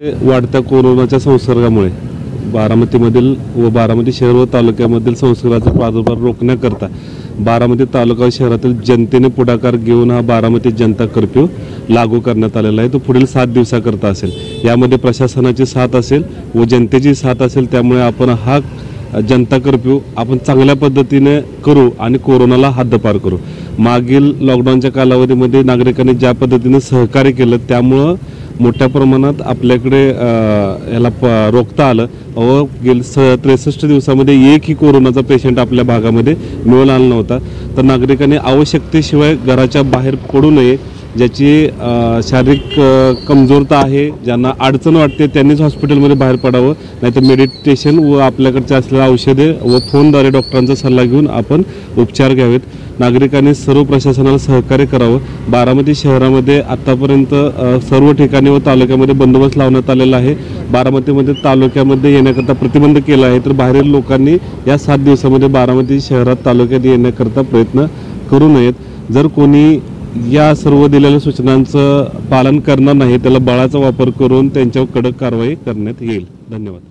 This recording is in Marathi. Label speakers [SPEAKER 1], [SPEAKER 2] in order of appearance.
[SPEAKER 1] वाढत्या कोरोनाच्या संसर्गामुळे बारामतीमधील व बारामती शहर व तालुक्यामधील संसर्गाचा प्रादुर्भाव रोखण्याकरता बारामती तालुका व शहरातील जनतेने पुढाकार घेऊन हा बारामती जनता कर्फ्यू लागू करण्यात आलेला आहे। तो पुढील 7 दिवसाकरता असेल। यामध्ये प्रशासनाची साथ असेल व जनतेची साथ असेल। त्यामुळे आपण हा जनता कर्फ्यू आपण चांगल्या पद्धतीने करू आणि कोरोनाला हद्दपार करू। मागील लॉकडाऊनच्या कालावधीमध्ये नागरिकांनी ज्या पद्धतीने सहकार्य केलं त्यामुळे मोठ्या प्रमाणात आपल्याकडे याला रोखता आलं व गेल्या 63 दिवसामध्ये एकही कोरोनाचा पेशंट आपल्या भागामध्ये मिळून आला नव्हता। तर नागरिकांनी आवश्यकतेशिवाय घराच्या बाहेर पडू नये। ज्याची शारीरिक कमजोरता आहे, ज्यांना अडचण वाटते त्यांनीच हॉस्पिटलमध्ये बाहेर पडावं, नाहीतर मेडिटेशन व आपल्याकडचे असलेल्या औषधे व फोनद्वारे डॉक्टरांचा सल्ला घेऊन आपण उपचार घ्यावेत। नागरिकांनी सर्व प्रशासनाला सहकार्य करावं। बारामती शहरामध्ये आतापर्यंत सर्व ठिकाणी व तालुक्यामध्ये बंदोबस्त लावण्यात आलेला आहे। बारामतीमध्ये तालुक्यामध्ये येण्याकरता प्रतिबंध केला आहे। तर बाहेरील लोकांनी या 7 दिवसामध्ये बारामती शहरात तालुक्यात येण्याकरता प्रयत्न करू नयेत। जर कोणी या सर्व दिलेल्या सूचनांचं पालन करणार नाही त्याला बळाचा वापर करून त्यांच्यावर कडक कारवाई करण्यात येईल। धन्यवाद।